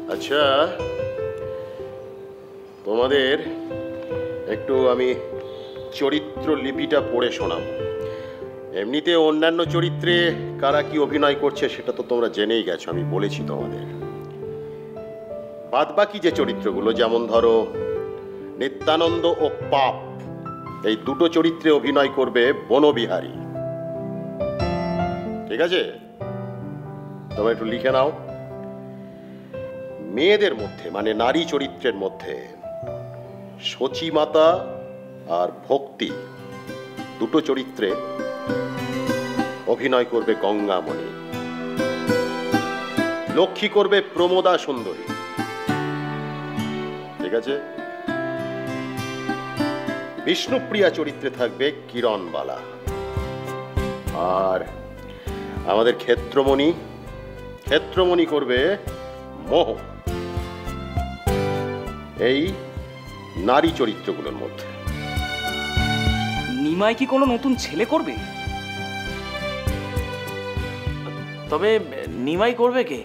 আচ্ছা, তোমাদের একটু আমি চরিত্র লিপিটা পড়ে শোনাবো। এমনিতে অন্যান্য চরিত্রে কারা কি অভিনয় করছে সেটা তো তোমরা জেনেই গেছো, আমি বলেছি তোমাদের। বাদ বাকি যে চরিত্রগুলো, যেমন ধরো নিত্যানন্দ ও পাপ, এই দুটো চরিত্রে অভিনয় করবে বনবিহারী। ঠিক আছে, তোমরা একটু লিখে নাও। মেয়েদের মধ্যে মানে নারী চরিত্রের মধ্যে সচিমাতা আর ভক্তি দুটো চরিত্রে অভিনয় করবে গঙ্গামণি। লক্ষ্মী করবে প্রমোদা সুন্দরী। ঠিক আছে, বিষ্ণুপ্রিয়া চরিত্রে থাকবে কিরণবালা। আর আমাদের ক্ষেত্রমণি করবে মোহ। এই নারী চরিত্রগুলোর মধ্যে। নিমাই কি কোনো নতুন ছেলে করবে? তবে নিমাই করবে কে?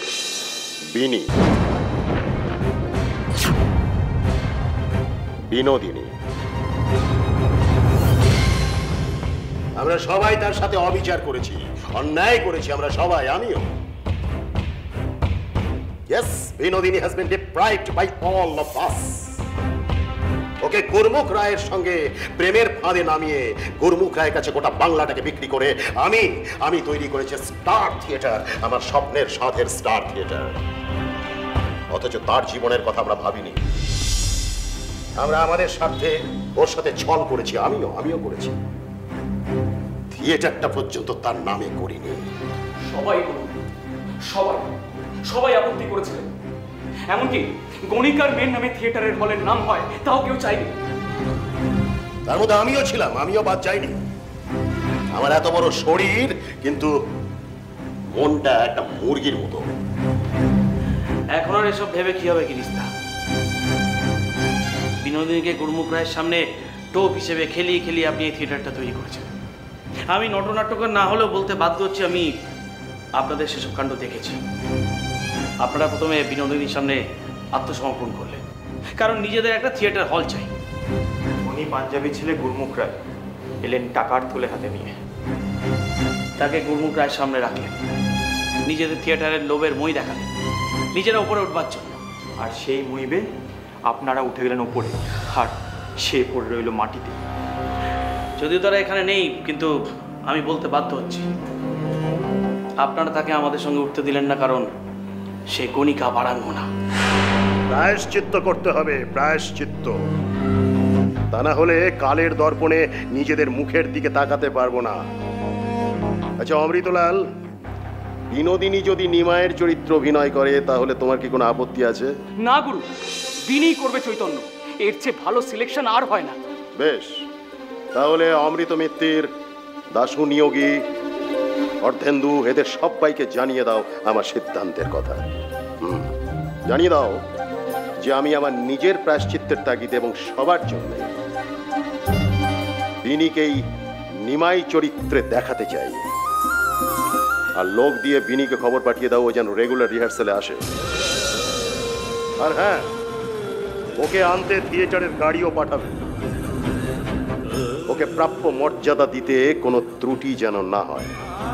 বিনোদিনী। আমরা সবাই তার সাথে অবিচার করেছি, অন্যায় করেছি আমরা সবাই, আমিও। Yes, Binodini has been deprived by all of us. ওকে গুরমুখ রায়ের সঙ্গে প্রেমের ফাঁদে নামিয়ে গুরমুখ রায়ের কাছে গোটা বাংলাটাকে বিক্রি করে আমি তৈরি করেছি স্টার থিয়েটার, আমার স্বপ্নের সাধের স্টার থিয়েটার। অথচ তার জীবনের কথা আমরা ভাবিনি। আমরা আমাদের স্বার্থে ওর সাথে ছল করেছি, আমিও করেছি। থিয়েটারটা পর্যন্ত তার নামে করিনি। সবাই আপত্তি করেছিলেন, এমনকি গণিকার মেয়ের নামে থিয়েটারের হলের নাম হয় তাও কেউ চাইনি। তার মধ্যে আমিও ছিলাম, আমিও বাদ যাইনি। আমার এত বড় শরীর, কিন্তু মনটা একটা মুরগির মতো। এখন আর এসব ভেবে কি হবে গিরিস্তা? বিনোদিনীকে গুরমুখ রায়ের সামনে টোপ হিসেবে খেলিয়ে আপনি এই থিয়েটারটা তৈরি করেছেন। আমি নটনাট্যকার না হলেও বলতে বাধ্য হচ্ছি, আমি আপনাদের সেসব কাণ্ড দেখেছি। আপনারা প্রথমে বিনোদিনীর সামনে আত্মসমর্পণ করলেন, কারণ নিজেদের একটা থিয়েটার হল চাই। উনি পাঞ্জাবি ছেলে গুরমুখ রায় এলেন টাকার থলে হাতে নিয়ে। তাকে গুরমুখ রায়ের সামনে রাখলেন, নিজেদের থিয়েটারের লোভের মই দেখালেন, নিজেরা উপরে উঠবার জন্য। আর সেই মুইবে আপনারা উঠে গেলেন ওপরে, আর সে পড়ে রইল মাটিতে। যদিও তারা এখানে নেই, কিন্তু আমি বলতে বাধ্য হচ্ছি, আপনারা তাকে আমাদের সঙ্গে উঠতে দিলেন না কারণ সে গণিকা বারাঙ্গনা। প্রায়শ্চিত্ত করতে হবে, প্রায়শ্চিত্ত। তা না হলে কালের দর্পণে নিজেদের মুখের দিকে তাকাতে পারবো না। আচ্ছা অমৃতলাল, বিনোদিনী যদি নিমায়ের চরিত্র অভিনয় করে তাহলে তোমার কি কোনো আপত্তি আছে? না গুরু, বিনি করবে চৈতন্য, এর চেয়ে ভালো সিলেকশন আর হয় না। বেশ, তাহলে অমৃত মিত্তির, দাশু নিয়োগী, অর্ধেন্দু, এদের সবাইকে জানিয়ে দাও আমার সিদ্ধান্তের কথা। জানিয়ে দাও যে আমি আমার নিজের প্রায়শ্চিত্তের তাগিদে এবং সবার জন্য বিনিকেই নিমাই চরিত্রে দেখাতে চাই। আর লোক দিয়ে বিনিকে খবর পাঠিয়ে দাও ও যেন রেগুলার রিহার্সালে আসে। আর হ্যাঁ, ওকে আনতে থিয়েটারের গাড়িও পাঠাবে। ওকে প্রাপ্য মর্যাদা দিতে কোনো ত্রুটি যেন না হয়।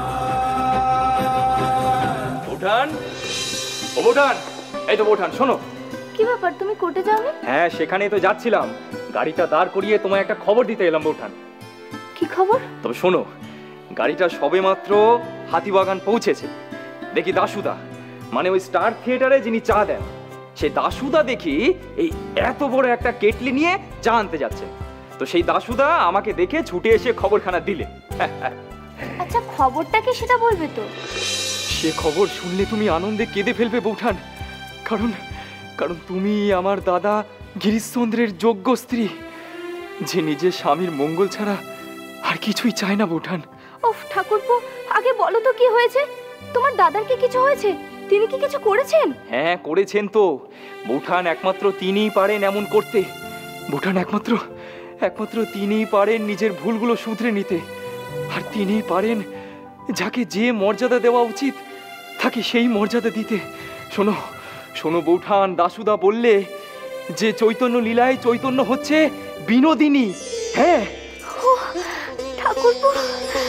বৌঠান, এই তো বৌঠান, শোনো। কি ব্যাপার, তুমি কোর্টে যাওনি? হ্যাঁ, সেখানেই তো যাচ্ছিলাম। গাড়িটা দাঁড় করিয়ে তোমায় একটা খবর দিতে এলাম বৌঠান। কি খবর? তবে শোনো, গাড়িটা সবে মাত্র হাতিবাগান পৌঁছেছে। দেখি দাশুদা, মানে ওই স্টার থিয়েটারে যিনি চা দেন, সে দাশুদা দেখি এই এত বড় একটা কেটলি নিয়ে চা আনতে যাচ্ছেন। তো সেই দাশুদা আমাকে দেখে ছুটে এসে খবরখানা দিলে। আচ্ছা, খবরটা কি সেটা বলবে তো? সে খবর শুনলে তুমি আনন্দে কেঁদে ফেলবে বৌঠান, কারণ কারণ তুমি আমার দাদা গিরিশচন্দ্রের যোগ্য স্ত্রী, যে নিজের স্বামীর মঙ্গল ছাড়া আর কিছুই চায় না বৌঠান। ওফ ঠাকুরপো, আগে বলো তো কি হয়েছে? তোমার দাদার কি কিছু হয়েছে? তিনি কি কিছু করেছেন? হ্যাঁ, করেছেন তো বৌঠান। একমাত্র তিনিই পারেন এমন করতে। বৌঠান, একমাত্র তিনিই পারেন নিজের ভুলগুলো শুধরে নিতে। আর তিনিই পারেন যাকে যে মর্যাদা দেওয়া উচিত তাকে সেই মর্যাদা দিতে। শোনো শোনো বৌঠান, দাশুদা বললে যে চৈতন্য লীলায় চৈতন্য হচ্ছে বিনোদিনী। হ্যাঁ ঠাকুরপো,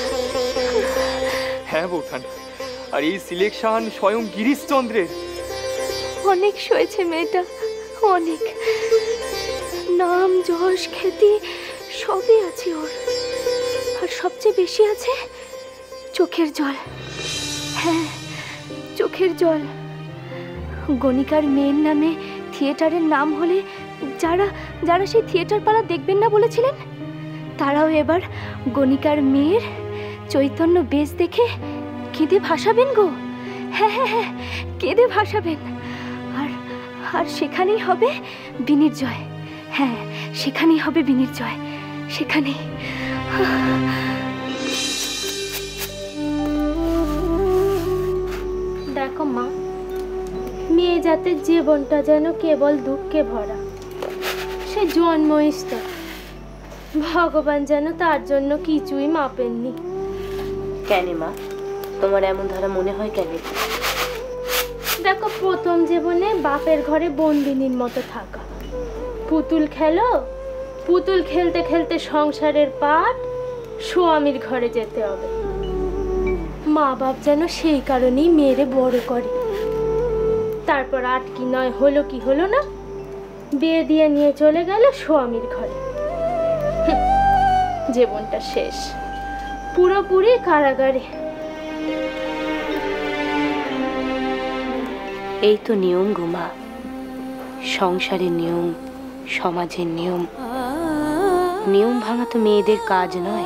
হ্যাঁ বৌঠান, আর এই সিলেকশন স্বয়ং গিরিশচন্দ্রের। অনেক সয়েছে মেয়েটা, অনেক। নাম যশ খ্যাতি সবই আছে ওর, আর সবচেয়ে বেশি আছে চোখের জল। হ্যাঁ, চোখের জল। গণিকার মেয়ের নামে থিয়েটারের নাম হলে যারা যারা সেই থিয়েটার পালা দেখবেন না বলেছিলেন, তারাও এবার গণিকার মেয়ের চৈতন্য বেশ দেখে কেঁদে ভাসাবেন গো। হ্যাঁ হ্যাঁ হ্যাঁ, কেঁদে ভাসাবেন। আর আর সেখানেই হবে বিনির জয়। হ্যাঁ, সেখানেই হবে বিনির জয়, সেখানেই। দেখো মা, মেয়ে জাতের জীবনটা যেন কেবল দুঃখে ভরা। সে জন্মই তো, ভগবান যেন তার জন্য কিছুই মাপেননি। কেন মা, তোমার এমন ধারা মনে হয় কেন? দেখো, প্রথম জীবনে বাপের ঘরে বন্দিনীর মতো থাকা, পুতুল খেলো, পুতুল খেলতে খেলতে সংসারের পাট স্বামীর ঘরে যেতে হবে। মা বাপ যেন সেই কারণেই মেয়েরে বড় করে। তারপর 8 কি 9 হলো কি হলো না, বিয়ে দিয়ে নিয়ে চলে গেল স্বামীর ঘরে। জীবনটা শেষ, পুরোপুরি কারাগারে। এই তো নিয়ম গো মা, সংসারের নিয়ম, সমাজের নিয়ম। নিয়ম ভাঙা তো মেয়েদের কাজ নয়।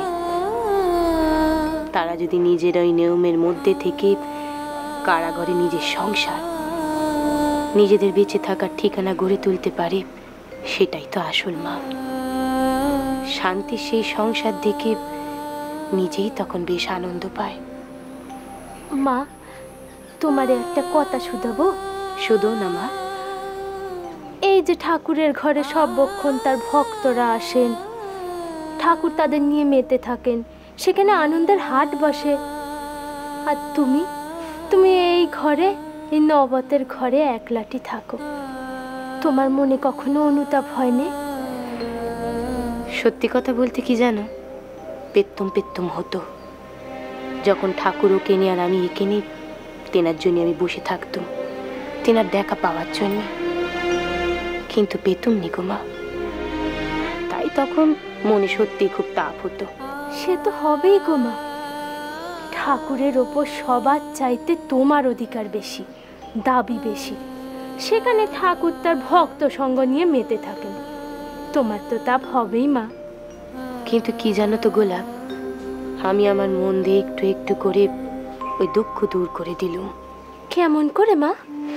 তারা যদি নিজের ওই নিয়মের মধ্যে থেকে কারাগারে নিজের সংসার, নিজেদের বেঁচে থাকার ঠিকানা গড়ে তুলতে পারে, সেটাই তো আসল মা। শান্তির সেই সংসার দেখে নিজেই তখন বেশ আনন্দ পায়। মা, তোমারে একটা কথা শুধাবো? শুধু না মা। এই যে ঠাকুরের ঘরে সর্বক্ষণ তার ভক্তরা আসেন, ঠাকুর তাদের নিয়ে মেতে থাকেন, সেখানে আনন্দের হাট বসে, আর তুমি তুমি এই ঘরে, এই নবতের ঘরে একলাটি থাকো। তোমার মনে কখনো অনুতাপ হয়নি? সত্যি কথা বলতে কি জানো, পেত্তম পেত্তম হতো। যখন ঠাকুর ওকে নিয়ে আর আমি একে নিয়ে, তেনার জন্য আমি বসে থাকতুম, তেনার দেখা পাওয়ার জন্য। কিন্তু পেতুম নি গো মা। তাই তখন মনে সত্যি খুব তাপ হতো। সে তো হবেই গো মা। ঠাকুরের ওপর সবার চাইতে তোমার অধিকার বেশি, দাবি বেশি। সেখানে ঠাকুর তার ভক্ত সঙ্গ নিয়ে মেতে থাকেন, তোমার তো তাপ হবেই মা। কিন্তু কি জানো তো গোলাপ, আমি আমার মন দিয়ে একটু একটু করে ওই দুঃখ দূর করে দিলুম। কেমন করে মা?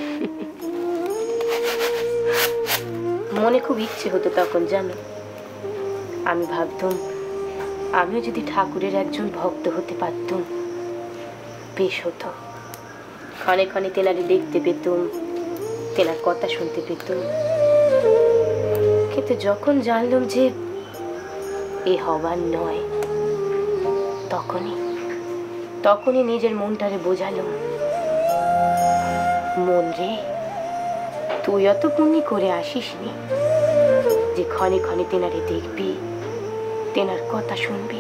মনে খুব ইচ্ছে হতো তখন জানো। আমি ভাবতুম আমিও যদি ঠাকুরের একজন ভক্ত হতে পারতুম বেশ হতো। ক্ষণে ক্ষণে তেনারে দেখতে পেতুম, তেনার কথা শুনতে পেতুম। কিন্তু যখন জানলাম যে এ হবার নয়, তখনই নিজের মনটারে বোঝালাম, মন রে, তুই অত পুণ্যি করে আসিস নি যে ক্ষণে ক্ষণে তেনারে দেখবি, তেনার কথা শুনবি।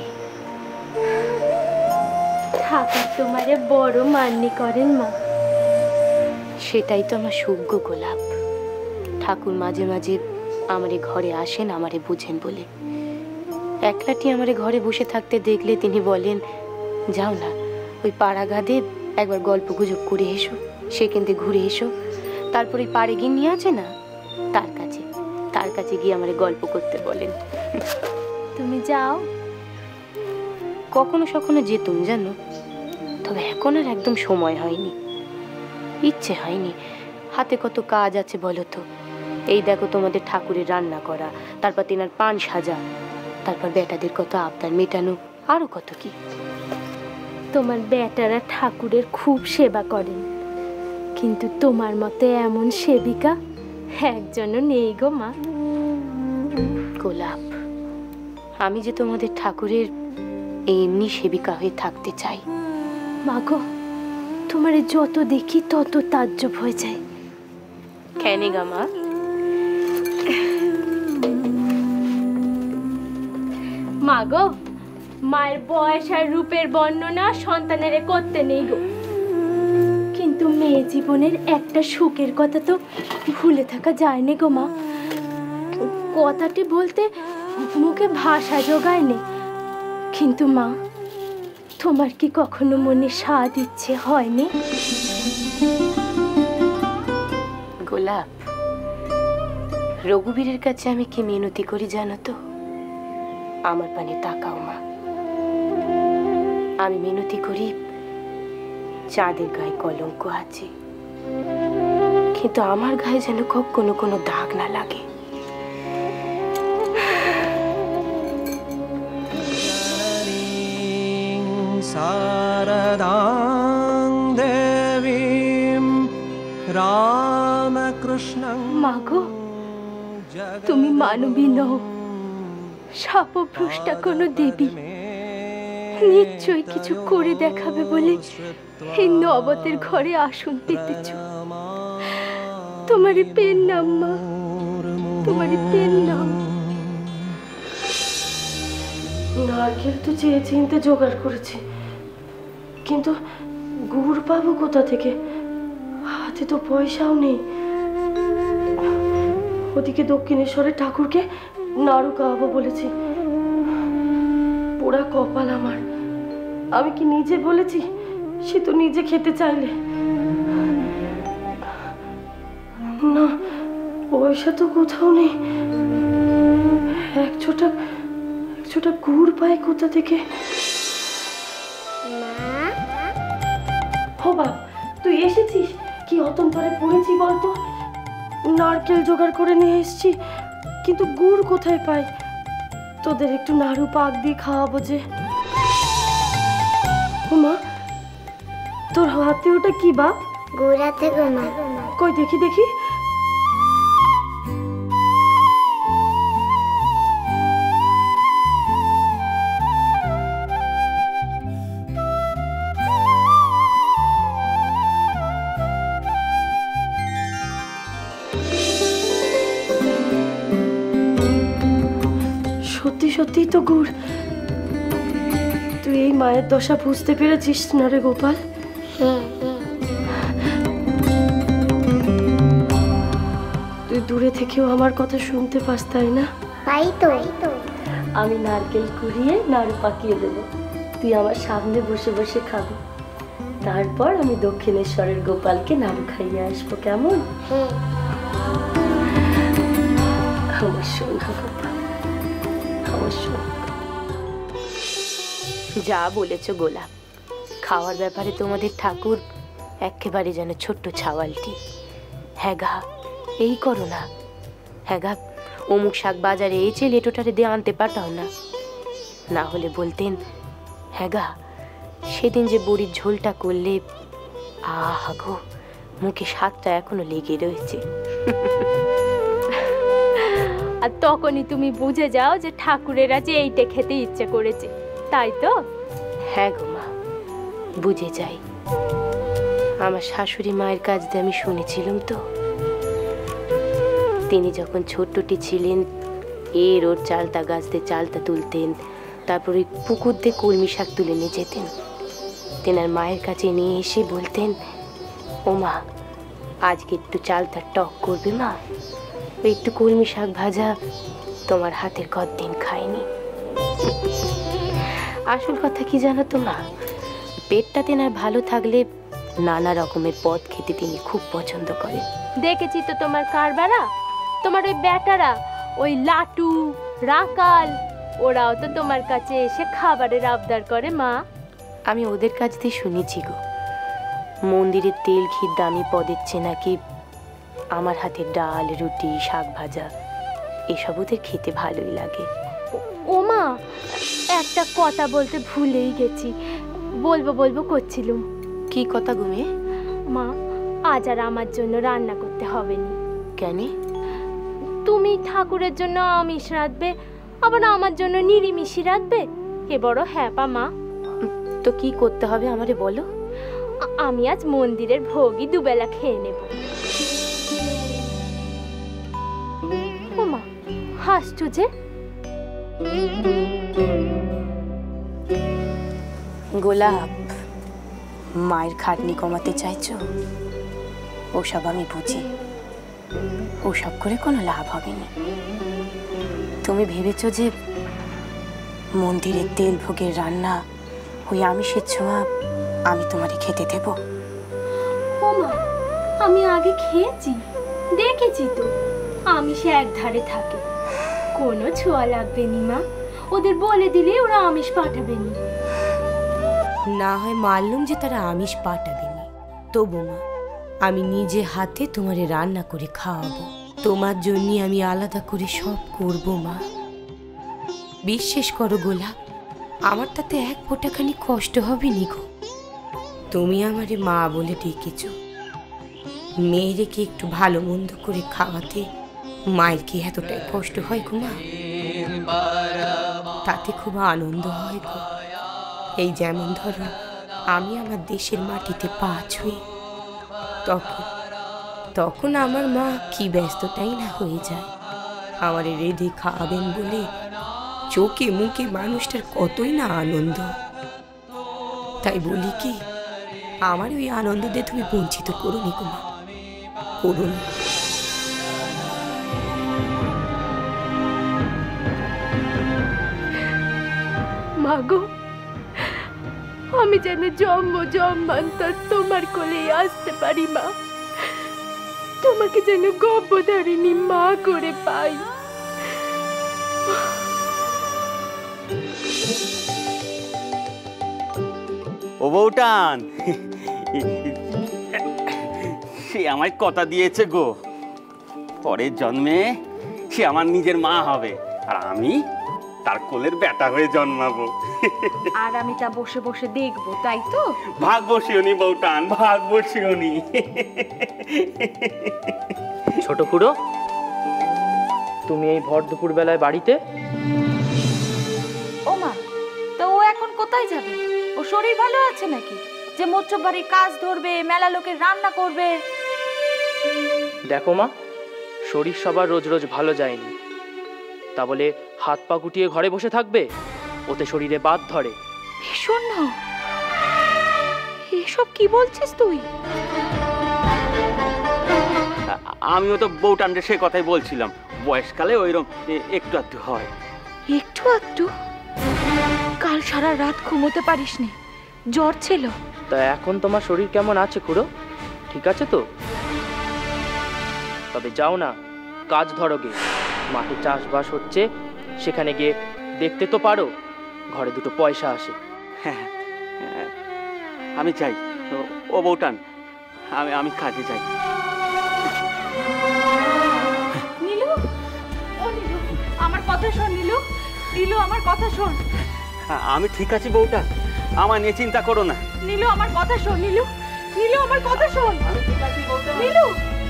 ঠাকুর তোমারে বড় মান্যি করেন মা। সেটাই তো আমার সৌভাগ্য গোলাপ। ঠাকুর মাঝে মাঝে আমারে ঘরে আসেন, আমারে বুঝেন বলে। একলাটি আমারে ঘরে বসে থাকতে দেখলে তিনি বলেন, যাও না ওই পাড়া গাদে একবার গল্প গুজব করে এসো, সেখান থেকে ঘুরে এসো। তারপর ওই পাড়ে গিয়ে নিয়ে আছে না, তার কাছে গিয়ে আমারে গল্প করতে বলেন। তুমি যাও? কখনো সখনো যেতুম জানো, তবে এখন আর একদম সময় হয়নি, ইচ্ছে হয়নি। হাতে কত কাজ আছে বলো তো। এই দেখো তোমাদের ঠাকুরের রান্না করা, তারপর তেনার পান সাজা, তারপর বেটাদের কত আবদার মেটানো, আরো কত কি। তোমার বেটারা ঠাকুরের খুব সেবা করেন, কিন্তু তোমার মতো এমন সেবিকা একজনও নেই গো মা। গোলাপ, আমি যে তোমাদের ঠাকুরের এমনি সেবিকা হয়ে থাকতে চাই। মা গো, তোমারে যত দেখি তত তাজ্জব হয়ে যায়। হ্যাঁ নে গা মা। মা গো, মায়ের বয়স আর রূপের বর্ণনা সন্তানের করতে নেই গো, কিন্তু মেয়ে জীবনের একটা সুখের কথা তো ভুলে থাকা যায় না গো মা। কথাটি বলতে মুখে ভাষা জোগায় নে, কিন্তু মা তোমার কি কখনো মনে স্বাদ ইচ্ছে হয়নি? গোলাপ, রঘুবীরের কাছে আমি কি মিনতি করি জানো তো? আমার পানে তাকাও মা। আমি মিনতি করি, চাঁদের গায়ে কলঙ্ক আছে, কিন্তু আমার গায়ে যেন কখনো কোনো দাগ না লাগে। शारदां देवीं रामकृष्णं মা গো, তুমি মানবী নও, শাপভ্রষ্টা কোনো দেবী। নিশ্চয়ই কিছু করে দেখাবে বলে এই নবতের ঘরে আসন পেতেছ। তোমারই পেন নাম মা, তোমারই পেন নাম। নারকেল তো চেয়ে চিনতে জোগাড় করেছি, কিন্তু গুড় পাবো কোথা থেকে? হাতে তো পয়সাও নেই। ওদিকে দক্ষিণেশ্বরের ঠাকুরকে নাড়ু খাওয়াবো বলেছি। পোড়া কপাল আমার, আমি কি নিজে বলেছি? সে তো নিজে খেতে চাইলে না। পয়সা তো কোথাও নেই। এক ছোটা গুড় পাই কোথা থেকে? ও বাপ, তুই এসেছিস? কি অতন্তরে পড়েছি বলতো। নারকেল জোগাড় করে নিয়ে এসেছি, কিন্তু গুড় কোথায় পাই? তোদের একটু নাড়ু পাক দিয়ে খাওয়াবো যে। মা, তোর হাতে ওটা কি বাপ? গুড় আছে গো মা। কই দেখি দেখি। সত্যি সত্যিই তো গুড়। তুই এই মায়ের দশা বুঝতে পেরেছিস না রে গোপাল? তুই দূরে থেকেও আমার কথা শুনতে পাস, তাই না? পাই তো। আমি নারকেল কুড়িয়ে নাড়ু পাকিয়ে দেবো, তুই আমার সামনে বসে বসে খাবি। তারপর আমি দক্ষিণেশ্বরের গোপালকে নাড়ু খাইয়ে আসবো, কেমন? আমার সোনা গোপাল, আমার সোনা। যা বলেছ গোলাপ, খাওয়ার ব্যাপারে তোমাদের ঠাকুর একেবারে যেন ছোট্ট ছাওয়ালটি। হ্যাঁ গা, এই করো না। হ্যাঁ গা, অমুক শাক বাজারে এই চেয়ে লেটোটারে দিয়ে আনতে পারতাম না? না হলে বলতেন, হ্যাঁ গা, সেদিন যে বড়ির ঝোলটা করলে, আহা গো, মুখে স্বাদটা এখনো লেগে রয়েছে। আর তখনই তুমি বুঝে যাও যে ঠাকুরের আজ এইটা খেতে ইচ্ছে করেছে, তাই তো? হ্যাঁ গো মা, বুঝে যাই। আমার শাশুড়ি মায়ের কাছ দিয়ে আমি শুনেছিলাম তো, তিনি যখন ছোট্টটি ছিলেন ওর চালতা গাছ দিয়ে চালতা তুলতেন, তারপর ওই পুকুর দিয়ে কলমি শাক তুলে নিয়ে যেতেন। তেনার মায়ের কাছে নিয়ে এসে বলতেন, ও মা, আজকে একটু চালতার টক করবে মা? ওই একটু কলমি শাক ভাজা তোমার হাতের কতদিন খাইনি। আসল কথা কি জানো তো মা, পেটটা তেনার ভালো থাকলে নানা রকমের পদ খেতে তিনি খুব পছন্দ করেন। দেখেছি তো তোমার কারবারা, তোমার ওই বেটারা, ওই লাটু, রাকাল, ওরাও তো তোমার কাছে এসে খাবারের আবদার করে মা। আমি ওদের কাছ দিয়ে শুনেছি গো, মন্দিরের তেল ঘির দামি পদের চেয়ে নাকি আমার হাতের ডাল, রুটি, শাক ভাজা এসব ওদের খেতে ভালোই লাগে। ও মা, একটা কথা বলতে ভুলেই গেছি, বলবো করছিলুম। কি কথা ঘুমে? মা, আজ আর আমার জন্য রান্না করতে হবে না। কেন? তুমি ঠাকুরের জন্য আমিষ রাঁধবে, আবার আমার জন্য নিরামিষই রাঁধবে, এ বড় হ্যাপা মা। তো কি করতে হবে আমারে বলো। আমি আজ মন্দিরের ভোগই দুবেলা খেয়ে নেব। হাসছো যে? গোলাপ, মায়ের খাটনি কমাতে চাইছো? ওসব আমি বুঝি, ওসব করে কোনো লাভ হবে না। তুমি ভেবেছো যে মন্দিরের তেল ভোগের রান্না, ওই আমিষের ছোঁয়া আমি তোমারে খেতে দেব? ও মা, আমি আগে খেয়েছি, দেখেছি তো আমিষে এক ধারে থাকে, কোনো ছোঁয়া লাগবে নি মা। ওদের বলে দিলে ওরা আমিষ পাঠাবে নি। না হয় মানলুম যে তারা আমিষ পাঠাবে না, তবু মা আমি নিজে হাতে তোমারে রান্না করে খাওয়াবো। তোমার জন্য আমি আলাদা করে সব করব মা। বিশ্বাস করো গোলাপ, আমার তাতে এক ফোঁটাখানি কষ্ট হবে নি গো। তুমি আমারে মা বলে ডেকেছ, মেয়েরে কি একটু ভালো মন্দ করে খাওয়াতে মায়ের কি এতটাই কষ্ট হয় গো মা? তাতে খুব আনন্দ হয় গো। এই যেমন ধরো আমি আমার দেশের মাটিতে পা ছুঁই, তখন আমার মা কি ব্যস্ততাই না হয়ে যায়। আমারে রেঁধে খাওয়াবেন বলে চোখে মুখে মানুষটার কতই না আনন্দ। তাই বলি কি, আমার ওই আনন্দ দিয়ে তুমি বঞ্চিত করো নি গো মা, করো না। মাগো, আমি যেন জন্ম জন্মান্তর তোমার কোলে আসতে পারি মা, তোমাকে যেন গর্ভধারিণী মা করে পাই। ও বউটান, সে আমায় কথা দিয়েছে গো, পরের জন্মে সে আমার নিজের মা হবে আর আমি তার কোলের বেটা হয়ে জন্মাবো। আর আমি তা বসে বসে দেখবো, তাই তো? ভাগ বসিওনি বউটান, ভাগ বসিওনি। ছোট খুড়ো, তুমি এই ভর দুপুর বেলায় বাড়িতে? ও মা, তো ও এখন কোথায় যাবে? ও শরীর ভালো আছে নাকি যে মোচক বাড়ির কাজ ধরবে, মেলা লোকের রান্না করবে? দেখো মা, শরীর সবার রোজ রোজ ভালো যায়নি, তা বলে হাত পা গুটিয়ে ঘরে বসে থাকবে? ওতে শরীরে বাত ধরে। ভীষণ না, এসব কি বলছিস তুই? আমিও তো বউটানরে সে কথাই বলছিলাম, বয়সকালে ওইরকম একটু আধটু হয়। একটু আধটু? কাল সারা রাত ঘুমোতে পারিসনি, জ্বর ছিল। তা এখন তোমার শরীর কেমন আছে খুড়ো? ঠিক আছে তো? তবে যাও না, কাজ ধরো গে, মাঠে চাষবাস হচ্ছে, সেখানে গিয়ে দেখতে তো পারো, ঘরে দুটো পয়সা আসে। হ্যাঁ, আমি চাই। ও বউটান, আমি কাজে যাই। নীলু, ও নীলু, আমার কথা শোন নীলু, নীলু আমার কথা শোন। আমি ঠিক আছি বউটান, আমার নিয়ে চিন্তা করো না। নীলু আমার কথা শোন, নীলু, নীলু আমার কথা শোন। নীলু,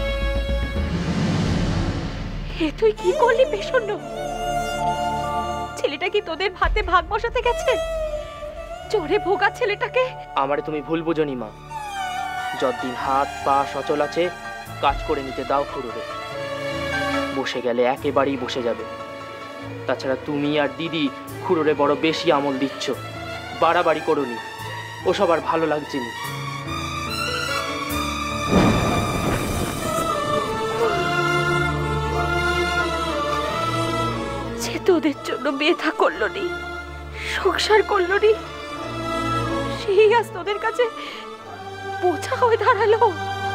এ তুই কি করলি বেশন্ন? ছেলেটা কি তোদের ভাতে ভাগ বসাতে গেছে? জ্বরে ভোগা ছেলেটাকে। আমারে তুমি ভুল বুঝনি মা, যতদিন হাত পা সচল আছে কাজ করে নিতে দাও খুড়োরে। বসে গেলে একেবারেই বসে যাবে। তাছাড়া তুমি আর দিদি খুড়োরে বড় বেশি আমল দিচ্ছ, বাড়াবাড়ি করোনি, ওসব আর ভালো লাগছে না। সে তোদের জন্য বিয়ে থা করলো নি, সংসার করলো নি, সেই আজ তোদের কাছে বোঝা হয়ে দাঁড়ালো।